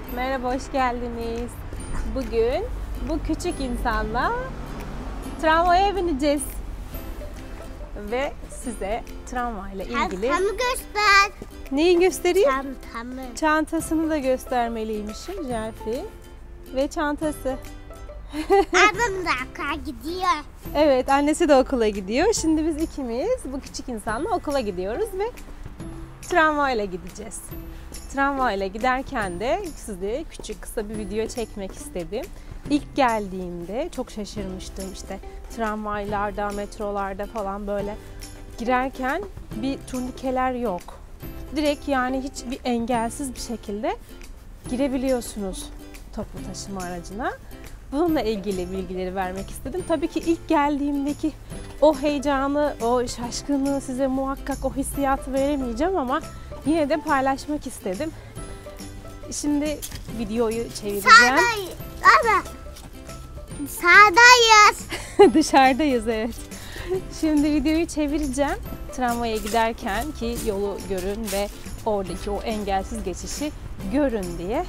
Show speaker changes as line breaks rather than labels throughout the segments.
Merhaba, hoş geldiniz. Bugün bu küçük insanla tramvaya bineceğiz. Ve size tramvayla ilgili...
Çantamı göster.
Neyi göstereyim?
Çantamı.
Çantasını da göstermeliymişim Cerfi. Ve çantası.
Ablam da okula gidiyor.
Evet, annesi de okula gidiyor. Şimdi biz ikimiz bu küçük insanla okula gidiyoruz ve tramvayla gideceğiz. Tramvayla giderken de size küçük kısa bir video çekmek istedim. İlk geldiğimde çok şaşırmıştım, işte tramvaylarda, metrolarda falan böyle girerken bir turnikeler yok. Direkt yani hiçbir engelsiz bir şekilde girebiliyorsunuz toplu taşıma aracına. Bununla ilgili bilgileri vermek istedim. Tabii ki ilk geldiğimdeki o heyecanı, o şaşkınlığı size muhakkak o hissiyatı veremeyeceğim ama yine de paylaşmak istedim. Şimdi videoyu çevireceğim.
Sağdayız.
Dışarıdayız, evet. Şimdi videoyu çevireceğim. Tramvaya giderken ki yolu görün ve oradaki o engelsiz geçişi görün diye.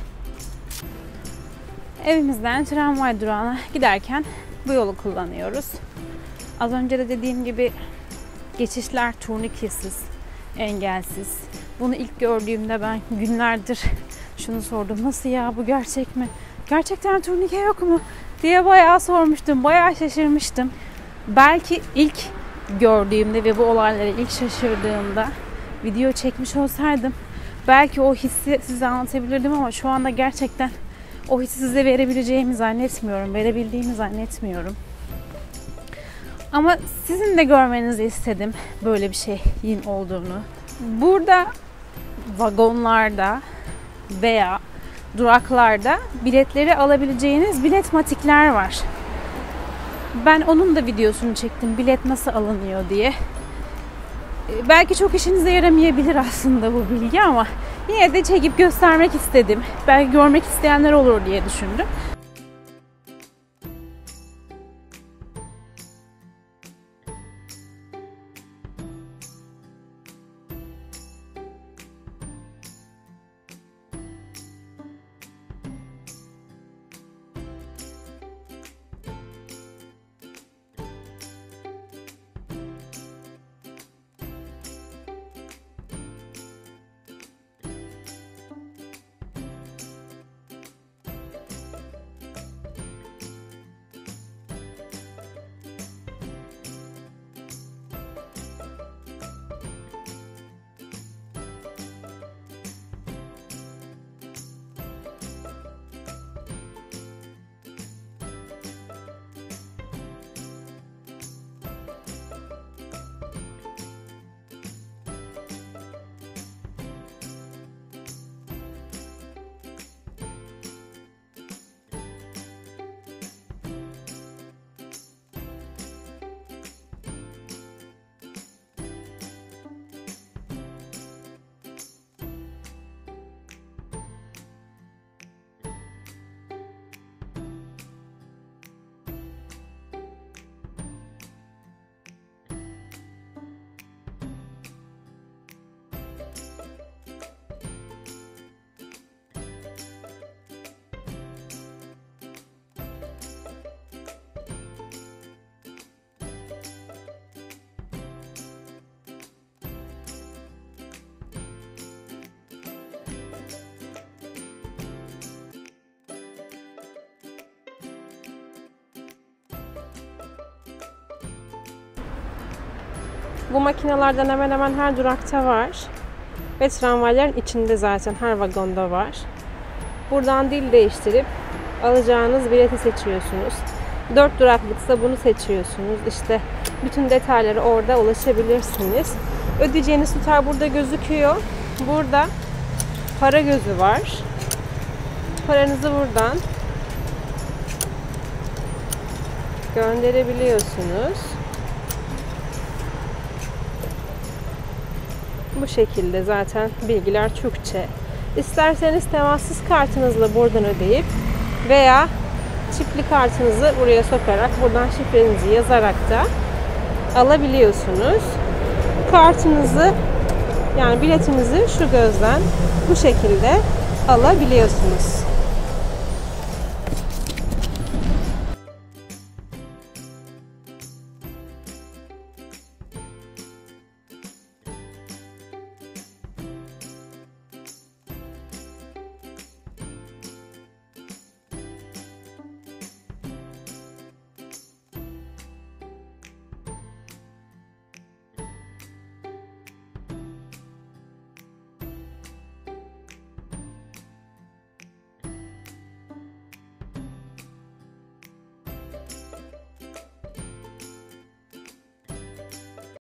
Evimizden tramvay durağına giderken bu yolu kullanıyoruz. Az önce de dediğim gibi geçişler turnikesiz, engelsiz. Bunu ilk gördüğümde ben günlerdir şunu sordum. Nasıl ya, bu gerçek mi? Gerçekten turnike yok mu? Diye bayağı sormuştum. Bayağı şaşırmıştım. Belki ilk gördüğümde ve bu olaylara ilk şaşırdığımda video çekmiş olsaydım belki o hissi size anlatabilirdim ama şu anda gerçekten o hissi size verebileceğimi zannetmiyorum. Verebildiğimi zannetmiyorum. Ama sizin de görmenizi istedim böyle bir şeyin olduğunu. Burada vagonlarda veya duraklarda biletleri alabileceğiniz biletmatikler var. Ben onun da videosunu çektim. Bilet nasıl alınıyor diye. Belki çok işinize yaramayabilir aslında bu bilgi ama yine de çekip göstermek istedim. Belki görmek isteyenler olur diye düşündüm. Bu makinelerden hemen hemen her durakta var. Ve tramvayların içinde zaten her vagonda var. Buradan dil değiştirip alacağınız bileti seçiyorsunuz. 4 duraklıksa bunu seçiyorsunuz. İşte bütün detaylara orada ulaşabilirsiniz. Ödeyeceğiniz tutar burada gözüküyor. Burada para gözü var. Paranızı buradan gönderebiliyorsunuz. Bu şekilde zaten bilgiler Türkçe. İsterseniz temassız kartınızla buradan ödeyip veya çipli kartınızı buraya sokarak buradan şifrenizi yazarak da alabiliyorsunuz. Kartınızı, yani biletinizi şu gözden bu şekilde alabiliyorsunuz.